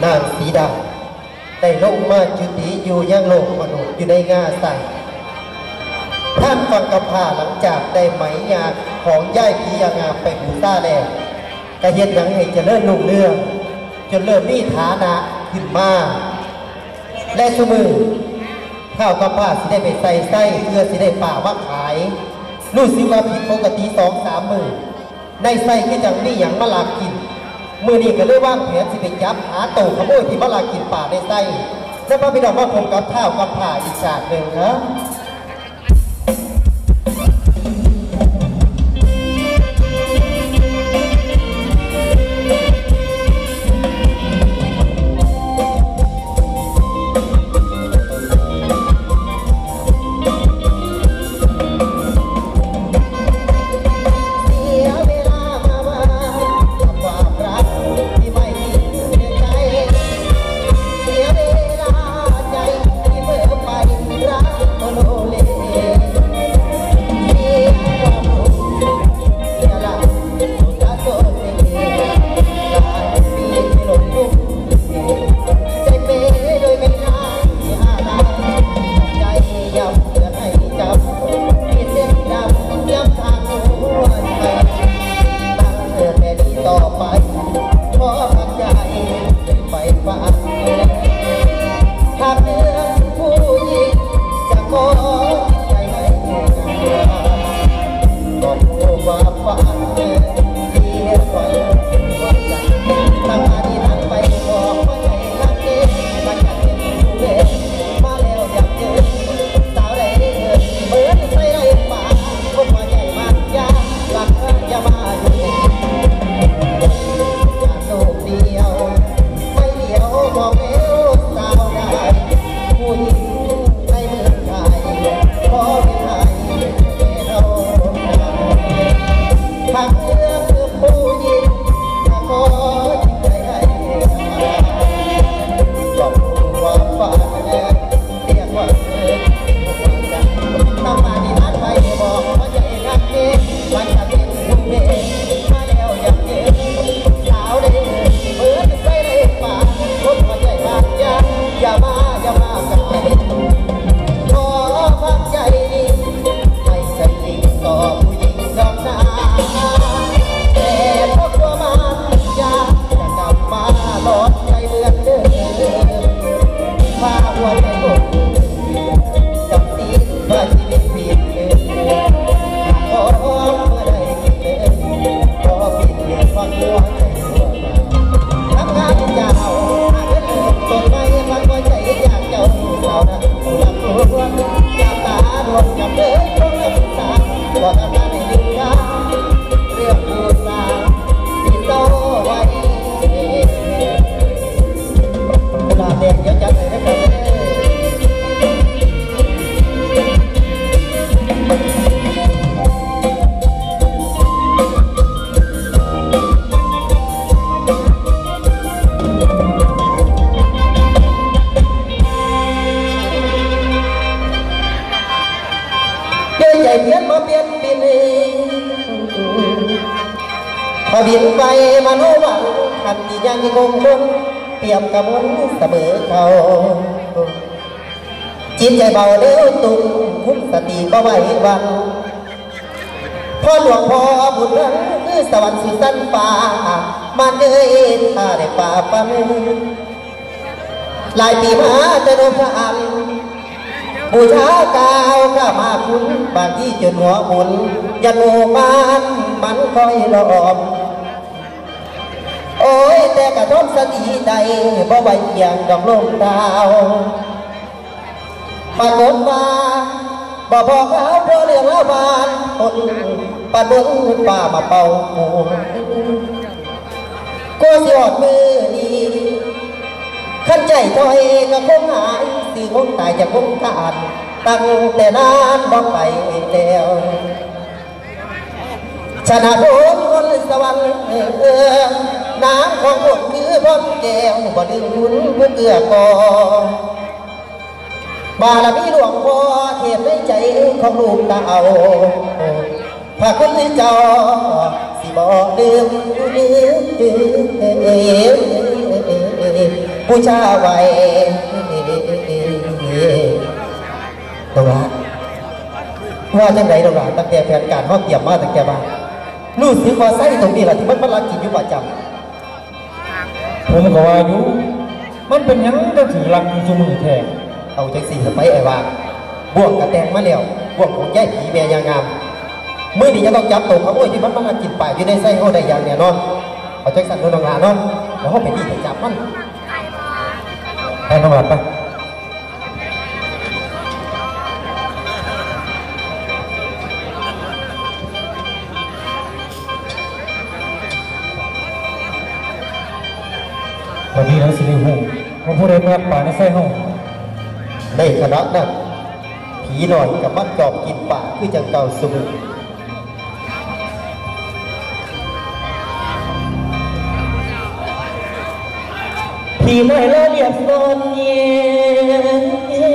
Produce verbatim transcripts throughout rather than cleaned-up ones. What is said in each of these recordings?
นางสีดาได้ลงมาจุติอยู่ยังโลกมนุษย์อยู่ในงาสั่งท่านฟังกำพาหลังจากได้ไหมยาของย่ายผียางาไปบูชาแล้วกระเฮ็ดหยังให้เจริญรุ่งเรืองจนเริ่มมีฐานะขึ้นมาและสมือข้าวกำพาสิได้ไปใส่ไส้เพื่อสิได้ป่าว่าขายรู้สึกว่าผิดปกติสองสามมือในไส้ก็จังนี่อย่างมาลากินมือนี้ก็เลยว่างแผนสิไปจับหาโตขโมยที่มาลากินป่าในไส้แล้วพระพี่น้องว่าผมกับข้าวกับผ่าอีกฉากหนึ่งนะพอบินไปมโนวันขันที่ยังคงคงเปี่ยมกระมวลเสมอเขาจิตใจเบาเลี้ยวตุ้มคุ้มสติก็ไหววันพ่อหลวงพ่อบุญรังคือสวรรค์สุดสั้นป่ามาเดินถ้าได้ป่าปันหลายปีมาจะโดนพระอันบูชากาวข้ามาคุณบางที่จนหัวหมุนยันโมบ้านมันคอยหลอมโอ้ยแต่กระทบสติใดบ่ไหวอย่างดอกลมดาวปรากฏว่าบ่พอเขาเพราะเรื่องเล่าบานคนปาดเบิ้งป่ามาเป่าหัวก็สิอดมือนี้ขั้นใจถอยก็คงหายสิคงตายจะคงขาดตั้งแต่นานบ่ไปแล้วชนะโดนคนสวรรค์เออน้ำของผมคือพ้นแก้วบ่ดึงหุ่นผู้เกือก่อบารมีหลวงพ่อเทียบในใจของลูกตาเอาพระคุณที่เจ้าสิบ่ลืมบูชาไว้ตรงนั้นว่าจังไรตรงนั้นตั้งแต่แผนการห้องเกี่ยมมาตั้งแต่บ้านรู้สึกว่าไส้ตรงนี้แหละที่มันมันรักกินอยู่ประจำผมก็ว่าอยู่มันเป็นยังจะถือรักอยู่ชั่วมือแท้เอาจังสี่ไปไอ้ว่าบ่วงกระแตงมาแล้วบ่วงของย่ายผีแม่ยางงามเมื่อนี้จะต้องจับตัวขโมยที่มันมันกินป่าอยู่ในไส้เขาได้อย่างแน่นอนเอาจังสั่นโดนนางลาเนาะแล้วเขาไปดีไปจับมันให้น้องหลับปะวันนี้เราสิริหูเราพูดเรื่องป่าในไส้ห้องในคณะนั้นผีหน่อยกับมันจอบกินป่าคือจังเก่าสมุนผีหน่อยแล้วเรียบนอนเย็น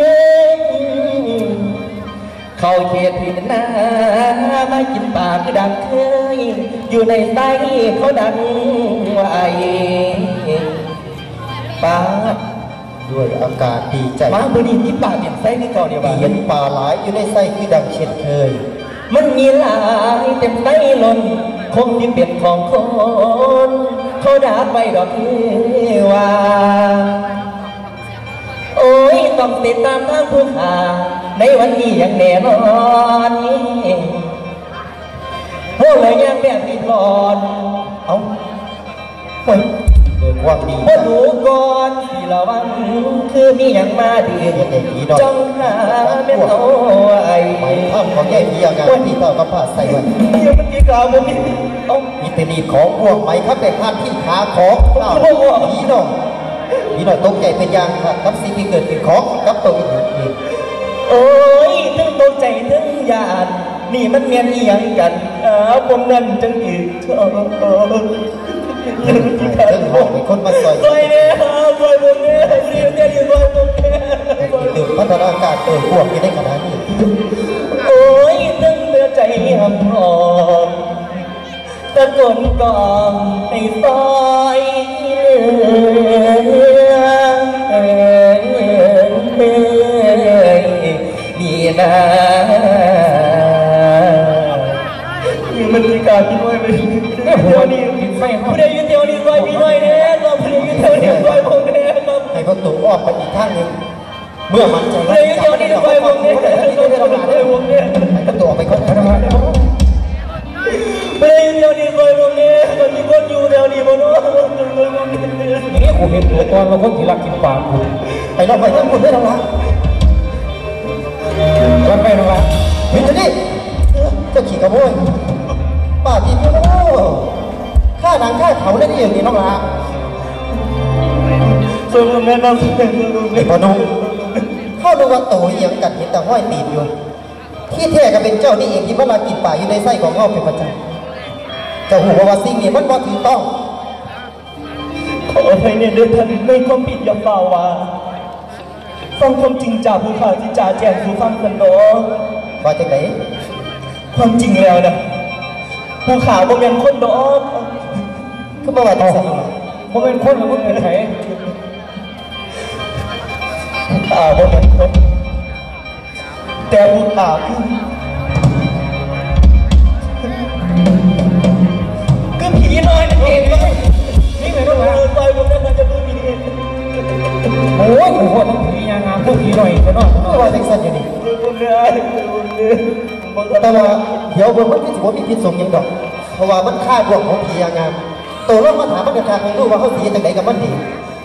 เข้าเขตผิดหน้ามากินป่าคือดังเคยอยู่ในไส้เขาดังไหวป่าด้วยอากาศดีใจมาบดีที่ป่าเปลี่ยนไส้ที่เก่าเดียวกันเห็นป่าหลายอยู่ในไส้คือดังเช่นเคยมันมีหลายเต็มไส้ล้นคงที่เป็นของคนเขาด่าไปดอกคือว่าโอ้ยต้องติดตามทางผู้หาในวันนี้อย่างแน่นอนพวกเลยยังแบบผิดหลอนเอาไปเกิดความดีพอดูก่อนที่ระวังคือมีอย่างมาดีจ้องหาเม็ดเอาไอ้ไม่ทำของใหญ่พี่งานที่ต่อกับผ้าใส่ไว้เดี๋ยวมันกี่กล่าวมันมีต้องมีเป็นอีของพวกไหมครับแต่ข้ามที่ขาของเราพี่น้องพี่น้องตกใจเป็นยางครับกับสิ่งที่เกิดขึ้นของกับตัวอื่นโอ้ยทั้งตกใจทั้งยานนี่มันเมียนเอียงกันอ้าวผมนั่นจังอีกเรื่องห้องเป็นคนมาซอยซอยเนี่ยซอยผมเนี่ยเรียนเนี่ยอยู่ซอยผมเนี่ยตื่นพัฒนาการเออพวกที่ได้ขนาดนี้โอ้ยทั้งเนื้อใจหำหอมตะกนกองให้ซอยนี่นะมันมีการพี่น้อยไปหัวนี่ไฟผู้ใดยืนเดียวนี่ซอยพี่น้อยเนี่ยก็ผู้ใดยืนเดียวนี่ซอยผมเนี่ยครับให้เขาตัวอ้อมไปอีกข้างหนึ่งเมื่อมันใจผู้ใดยืนเดียวนี่ซอยผมเนี่ยซอยผมเนี่ยให้เขาตัวไปคนละผู้ใดยืนเดียวนี่ซอยผมเนี่ยมันมีคนอยู่เดียวนี่บนโน้ตอย่างนี้ผมเห็นตัวตอนเราคนที่รักกินปลาคุณไปเราไปทั้งหมดได้ทั้งละวันไปน้องละเห็นไหมก็ขี่กระโมยป่าที่โอ้ข้าหนังข้าเขาได้ที่อย่างนี้น้องละส่วนลุงแม่น้องส่วนลุงไอ้พนุ่มเข้าดูว่าโตยังกัดเห็นแต่ห้อยตีนอยู่ที่แท้ก็เป็นเจ้านี่เองที่มาลากินป่าอยู่ในไส้ของเงาเป็นประจำเจ้าหัวว่าสิ่งนี้มันว่าถูกต้องขอให้เนี่ยเดินทางไม่ความผิดอย่าฝ่าว่าฟังความจริงจากผู้ข่าวที่จ่าแจ้งสู่ฟังกันเนาะว่าจากไหนความจริงแล้วนะผู้ข่าวบ่เป็นคนดอกก็มาว่าจากไหนบ่เป็นคนหรือบ่เป็นใครข่าวบ่เป็นคนแต่ผู้ข่าวก็ผีน้อยนั่นเองเลยนี่ไงลูกหลานไปผมจะจะดูผีโอ้ยโอ้โหทั้งผียางงามทั้งผีหน่อยก็นอนก็ว่าจากสั้นอยู่นี่แต่ว่าเดี๋ยวบนมันที่ถือว่ามีพิษสงยังดอกเพราะว่ามันฆ่าพวกของผียางงามตัวเรามาถามมันกระทางไม่รู้ว่าเขาสีจากไหนกับมันดี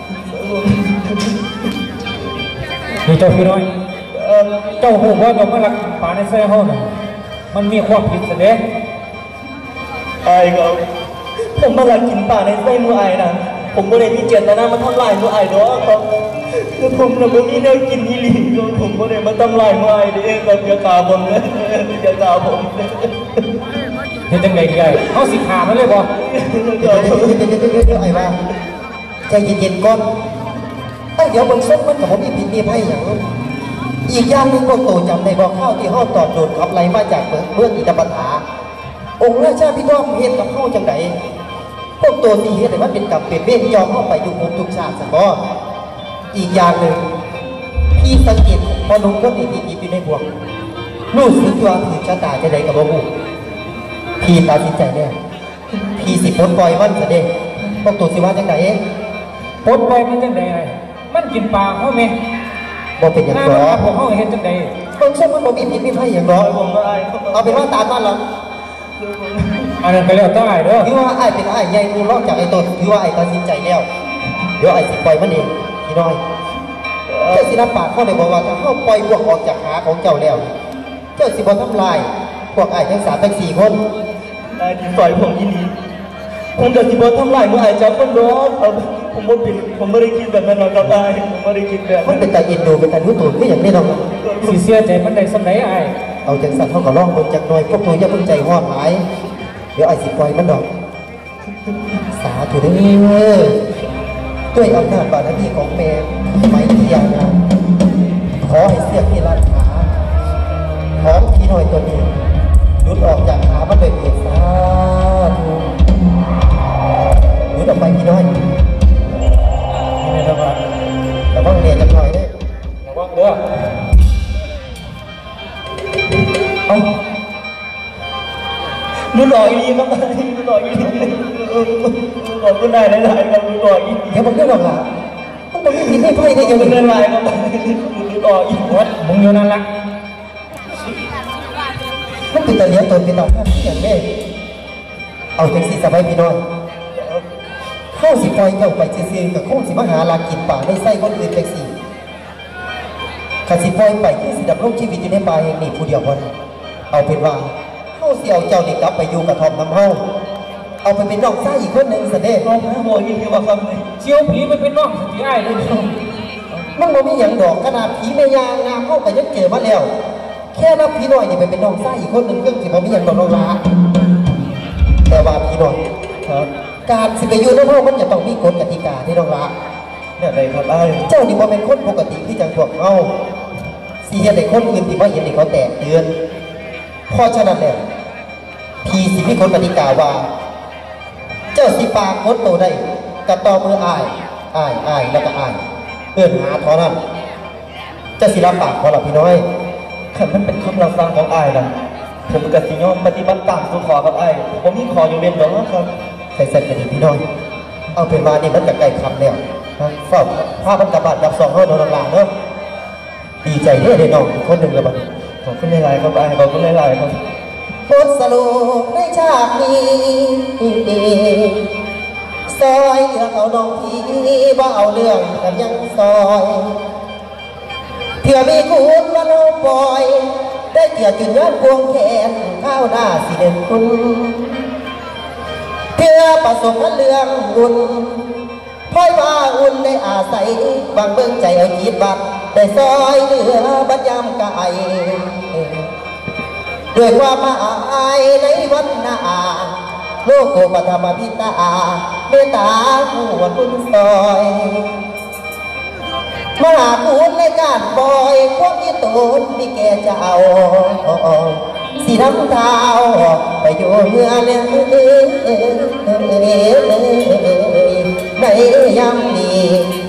นี่เจ้าพี่น้อยเจ้าหูว่าเราไม่รักป่าในไส้ห้องมันมีความผิดเสียไอ้ก็ผมมาลักกินป่าในไส้มือไอ้นะผมไม่ได้มีเจตนามาทำลายมือไอ้ดอกครับคือผมนะผมมีแนวกินยี่หลี่ผมไม่ได้มาทำลายมือไอ้เองครับอย่าตาผมเลยอย่าตาผมเห็นจังไงดีไอ้เขาสิขามันเลยบ่เดี๋ยวเดี๋ยวเดี๋ยวเดี๋ยวเดี๋ยวไอ้ว่าใจเย็นๆก่อนแต่เดี๋ยวบนส้มมันกับผมมีผิดมีไพ่อย่างนู้นอีกอย่างหนึ่งก็โตจำในบ่อข้าวที่ห้องตอบโดดขับไหลมาจากเมืองอิตาปัฏฐาองค์ราชาพิทักษ์เฮ็ดกับข้าวจังไดพวกตัวสี่เฮ็ดแต่ว่าเป็นกับเป็นเว้นยอมเข้าไปอยู่ภูมิทุกชาติสักบ่อีกอย่างหนึ่งพี่สังเกตพอลุงก็ติดติดอยู่ในบ่วงรู้สึกว่าถือชะตาจะได้กับบ่บุพี่ตัดสินใจเนี่ยพี่สิปลดปล่อยมันซะเด้พวกตัวสิว่าจังได๋ปลดปล่อยมันจังได๋มันกินปลาเฮาแม่บ่เป็นหยังดอกพวกเฮาเฮ็ดจังได๋เบิ่งซุมันบ่มีผิดมีภัยหยังดอกเอาเป็นว่าตามมันล่ะอันนั้นก็แล้วแต่อ้ายเด้อถือว่าอ้ายเป็นอ้ายใหญ่กูรอกจากไอ้ต้นถือว่าอ้ายตัดสินใจแล้วเดี๋ยวอ้ายสิปล่อยมันเองพี่น้อยเจ้าสิรับปากเขาได้บอกว่าถ้าเฮาปล่อยพวกออกจากหาของเจ้าแล้วเจ้าสิบ่ทำลายพวกอ้ายทั้งสามทั้งสี่คนอ้ายที่ปล่อยผมอีหลีผมก็สิบ่ทำลายมื้ออ้ายจับคนดอกผมบ่ผิดผมบ่ได้คิดแบบนั้นหรอกครับอ้ายผมบ่ได้คิดแบบมันเป็นตาอินดูเป็นตารู้ตัวคืออย่างนี้เนาะสิเสียใจมันได้ส่ำใดอ้ายเอาจังสั่นเฮาก็ลองเบิ่งจักหน่อยพวกตัวอย่าเพิ่งใจร้อนหลายเดี๋ยวอ้ายสิปล่อยมันดอกสาธุเด้อด้วยอำนาจบารมีของแม่ไม้ที่ยาวนานขอให้เสียที่รัดขาของพี่น้อยตัวนี้หลุดออกจากขามันเลยเกิดสาธุหลุดออกไปพี่น้อยนี่ระวังระวังเรียนจักหน่อยเด้อระวังเด้อเอาดูหล่ออีครับดูหล่ออีดูหล่อก็ได้หลายๆครับดูหล่ออีเดี๋ยวมันก็หล่อละต้องมันไม่ผิดไม่ค่อยได้ยังดูหลายๆครับดูหล่ออีวัดมึงอยู่นั่นละมันเป็นตะเลียตนเป็นตาภาพที่อย่างแม่เอาจังสีสบายพี่น้อยเข้าสิปล่อยเจ้าไปเชื่อๆกับข้องสิมหาลากินป่าได้ไส้คนอื่นจังสีขันสิปล่อยไปที่สิดับโลกชีวิตอยู่ในป่าแห่งนี้ผู้เดียวพอเอาเป็นว่าเข้าสิเอาเจ้าเด็กกลับไปอยู่กับทอมน้ำเฮาเอาไปเป็นน้องชายอีกคนหนึ่งเสด็จน้องพระโมยิ่งที่ว่าคำนี้เชียวผีไปเป็นน้องสติไอ้เลยมันบ่มีอย่างดอกขนาดผีแม่ยางงามเข้าไปยังเจอมาแล้วแค่รับพี่น้อยนี่ไปเป็นน้องชายอีกคนหนึ่งเรื่องที่บ่มีอย่างดอกน้องละแต่ว่าพี่น้อยครับการสิไปอยู่น้ำเฮามันจะต้องมีกฎกติกาที่น้องละเนี่ยอะไรครับไอ้เจ้านี่บ่เป็นคนปกติที่จังพวกเฮาสิเฮ็ดให้คนอื่นที่ว่าเห็นนี่เขาแตกเตือนเพราะฉะนั้นแล้วพี่สิมีกฎกติกาว่าเจ้าสิปากโคตรโตได้กระต่อมืออายอายอายแล้วก็อายเอื้อนหาเท่านั้นจะสิรับปากขอหลับพี่น้อยขันมันเป็นคำรับฟังของอายนะผมกับสิยอมปฏิบัติตามสู่ขอกับอายผมมีขออยู่เรียนหรอกครับใส่ใส่กันดีพี่น้อยเอาเป็นว่านี่มันจะไกลคำแล้วเฝ้าผ้าพันกระบาดกับสองห้อยนอนหลังเนาะดีใจเด้อเด็กน้องคนหนึ่งละบัดขอบคุณหลายๆครับอายขอบคุณหลายๆครับบทสรุปในฉากนี้ซอยเลือกเอาน้องพี่ว่าเอาเรื่องกันยังซอยเพื่อมีคุณว่าเราปล่อยได้เกียรติจุนย้อนพวงแขนข้าวหน้าสิเด่นคุณเพื่อประสบเรื่องบุญพ่อยว่าอุ่นได้อาศัยบางเบื้องใจเอาจีดบัดได้ซอยเหลือบัดยามกายด้วยความมาอายในวันนาโลกโกปธรรมพิตาเมตตาผู้วันบุญซอยมหาคุณในการปล่อยพวกที่ตนมีแก่เจ้าสีน้ำเท้าไปอยู่เมื่อเลี้ยงในยามนี้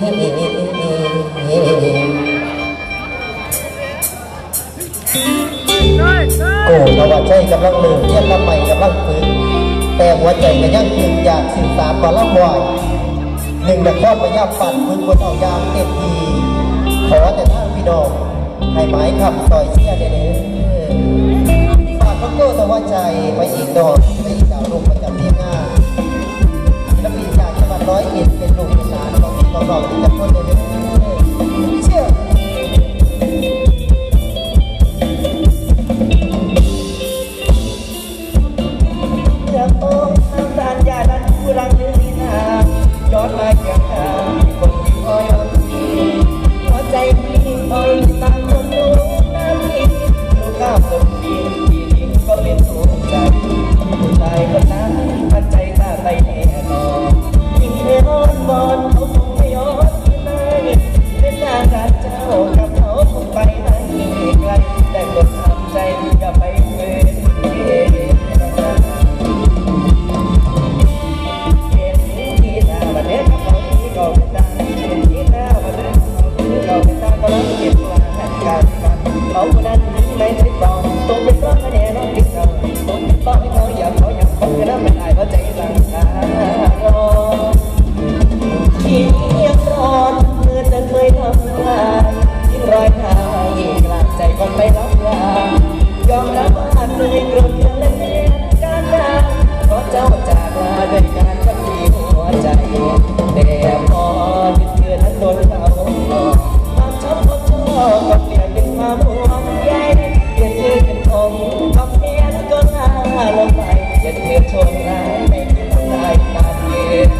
โอ้นวัดใจกำลังเลื่อนเทียนลำใหม่กำลังฟื้นแต่หัวใจก็ยังคืนอยากสื่อสารมาละวายหนึ่งแต่ข้อพยาปั่นมือบนเอายางเต็มทีขอแต่ท่านพี่น้องให้หมายคำซอยเชี่ยเด้อฝากพระโก้ตะวันใจไปอีกดอกไปอีกดาวลงประจำที่หน้าและปีจากจังหวัดร้อยเอ็ดเป็นลูกเป็นหลานของพี่น้องที่จะพ้นเด้อเชื่อย้อนมาเกี่ยวกับคนที่คอยหัวใจพี่คอยตามคนรู้หน้าที่ดูข้าวคนดีที่ดินก็เป็นหัวใจผู้ชายคนนั้นมั่นใจกล้าไปแน่นอนยิ่งให้อ้อนวอนเขาคงไม่ย้อนที่ไหนในใจต่อต้องเป็นร้องแน่นอนที่เราต้องติดต่อให้เขาอยากเขาอยากเขาแค่นั้นไม่ได้เพราะใจสั่งการอที่ยังรอเมื่อจะเคยทำลายทิ้งรอยเท้ากลางใจก่อนไปรับลายอมรับว่าเคยโกรธกันและการด่าเพราะเจ้าจากลาด้วยการกับที่หัวใจแต่พอที่เธอนั้นโดนเขาความชอบก็ชอบก็เปลี่ยนเป็นความห่วงใยเปลี่ยนชื่อเป็นองค์คำเพียนก็ลาลงไปอย่าเธอโชคร้ายไม่คิดทำลายตามเย็น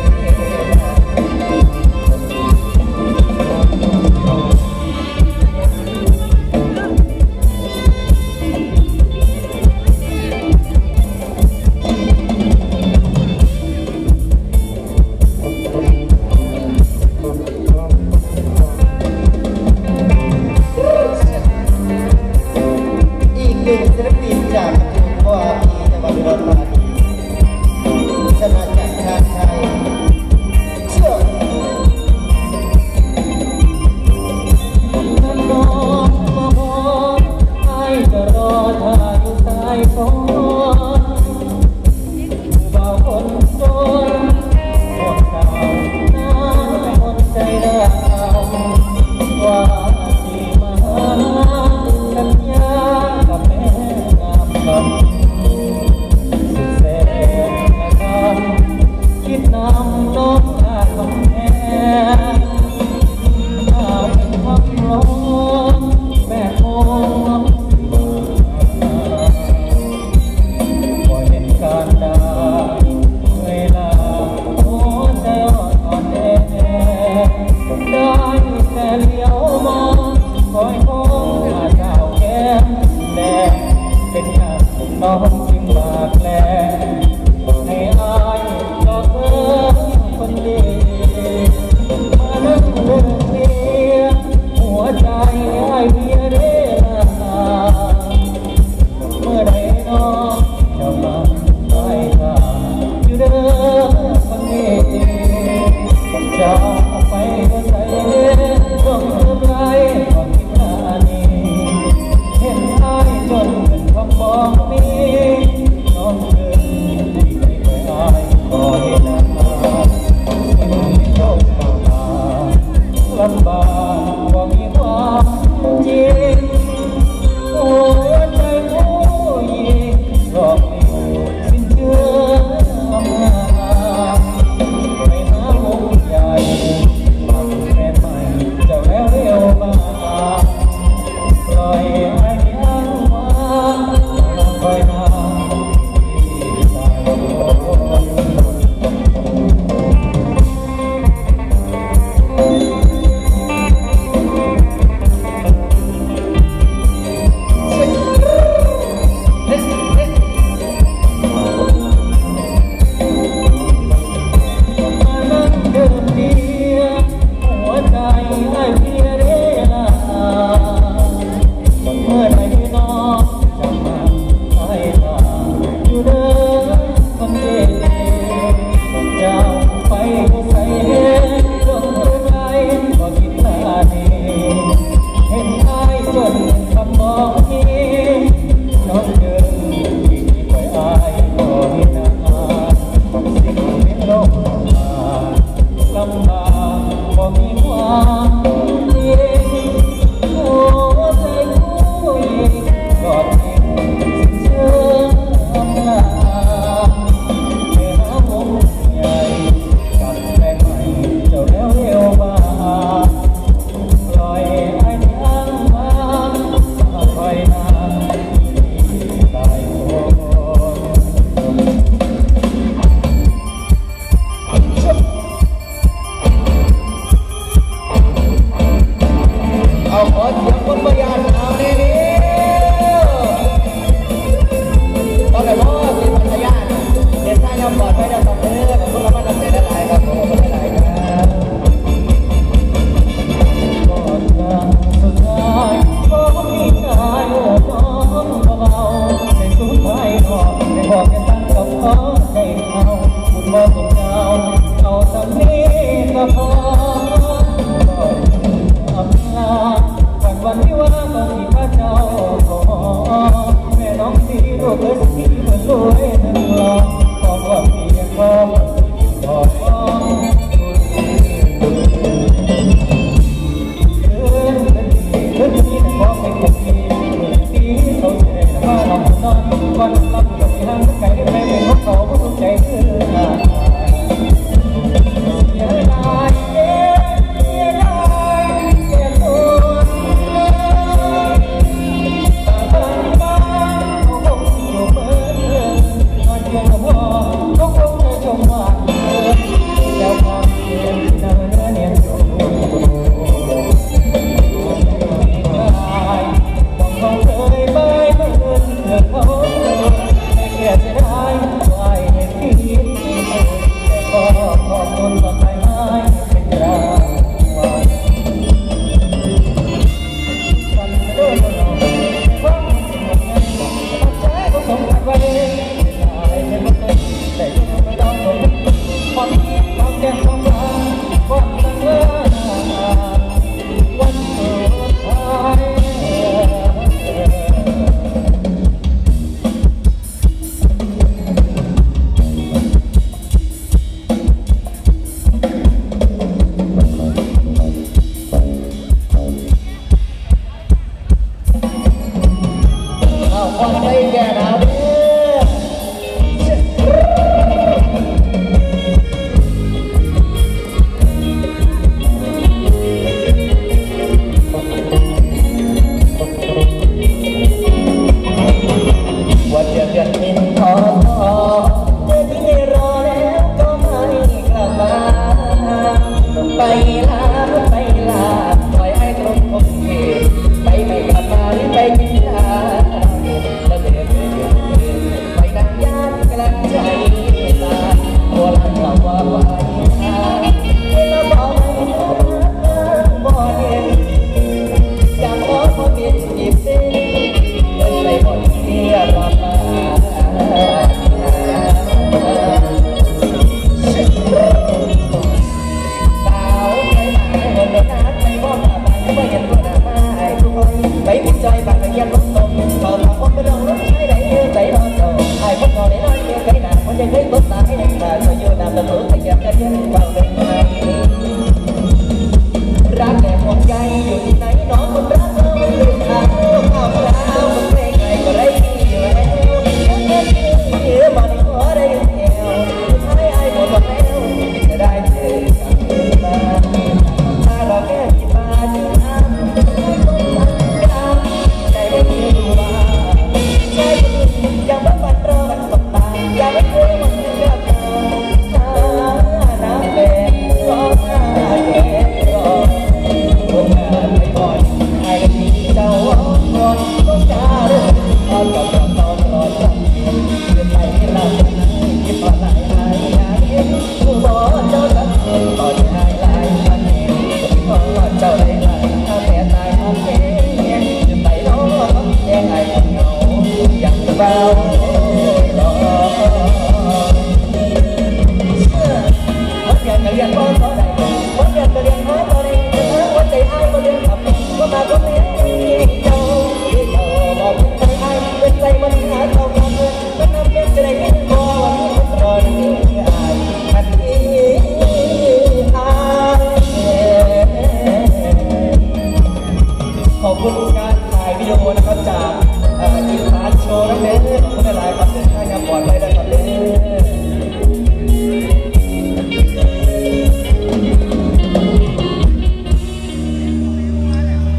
วันวิวา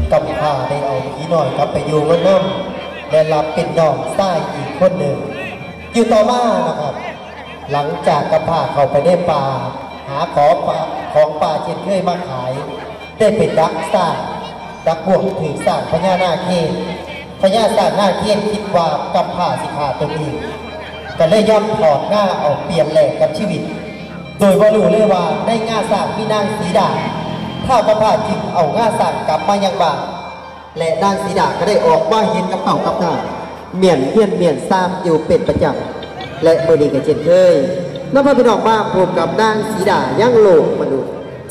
กำพร้าได้เอาผีหน่อยกลับไปอยู่มันน้ำและรับเป็นน้องชายอีกคนหนึ่งอยู่ต่อมานะครับหลังจากกำพร้าเข้าไปในป่าหาของป่าของป่าเช่นเคยมาขายได้เป็นดักสร้างดักบ่วงถือสร้างพญานาคเคนพญาสร้างนาคเคนคิดว่ากำพร้าสิขาตัวเองก็เลยย่อมถอดหน้าออกเปลี่ยนแหลกกับชีวิตโดยว่ารู้เลยว่าในง่าสร้างมีนางสีดาถ้ากำพร้าจึงเอาง่าสร้างกลับมายังบ้านและนางสีดาก็ได้ออกมาเห็นกระเป๋ากับหน้าเมียนเพี้ยนเมียนซ้ำอยู่เป็นประจำและเมื่อนี้ก็เช่นเคยน้องพ่อพี่น้องมาพบกับนางสีดายังโลกมนุษย์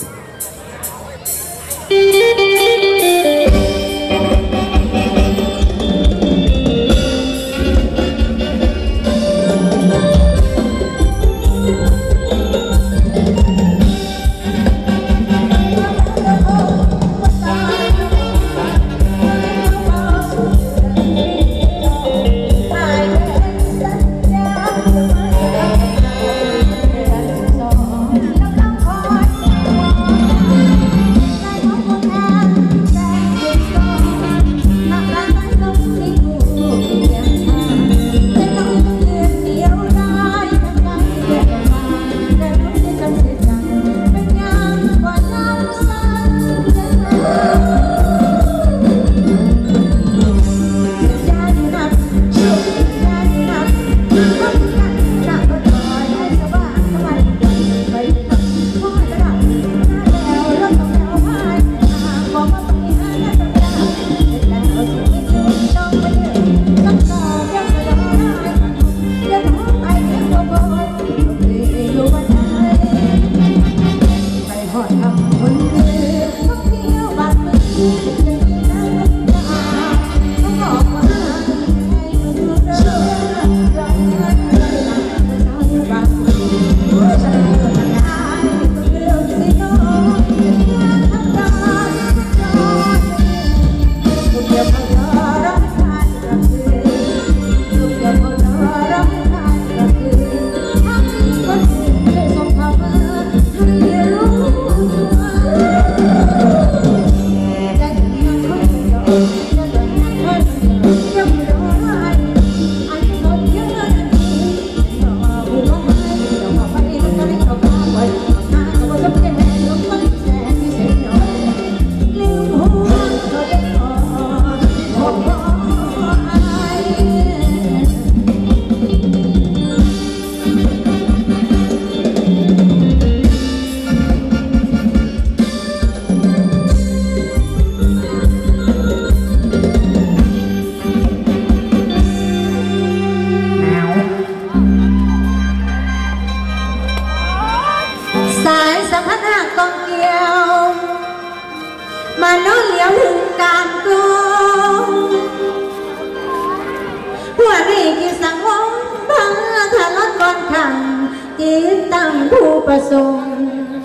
ประสงค์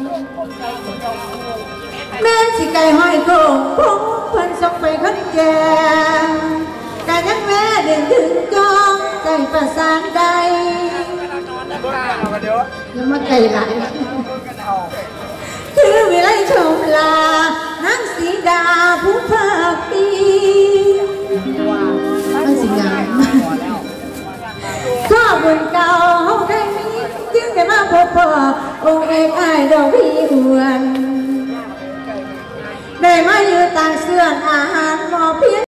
แม่สิไก่ห้อยโคงพงเพิ่นส่งไปขันแกงกะยังแม่เดินถึงจองใจประสานใดยังมาไก่ไหลคือวิไลชมลานางสีดาผู้ภาคดีไม่สิงามข้าบุญเก่าเฮาได้มีจึงได้มาพบพ่อองค์เอกอ้ายดอกพี่หวนได้มาอยู่ต่างเสื่อนอาหารหมอเพียง